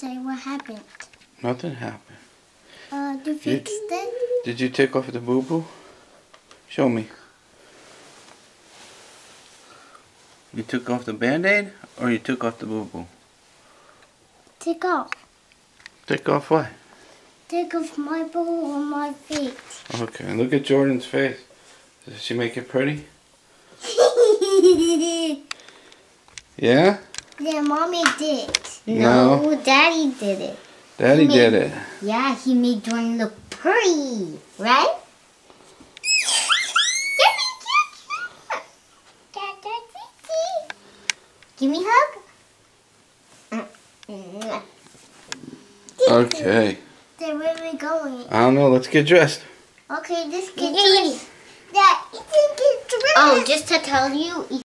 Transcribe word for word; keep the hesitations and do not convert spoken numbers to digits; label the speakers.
Speaker 1: Say what happened.
Speaker 2: Nothing happened.
Speaker 1: Uh, you fixed you, it?
Speaker 2: Did you take off the boo-boo? Show me. You took off the band-aid or you took off the boo-boo?
Speaker 1: Take off. Take
Speaker 2: off what?
Speaker 1: Take off my boo on my face.
Speaker 2: Okay, look at Jordan's face. Does she make it pretty? Yeah?
Speaker 1: Yeah, Mommy did.
Speaker 2: No.
Speaker 1: no, Daddy did it.
Speaker 2: Daddy
Speaker 1: made,
Speaker 2: did it.
Speaker 1: Yeah, he made Jordan look pretty, right? Give me a hug.
Speaker 2: Okay.
Speaker 1: Then where are we going?
Speaker 2: I don't know. Let's get dressed.
Speaker 1: Okay, let's get dressed. Yeah, get dressed. Oh, just to tell you.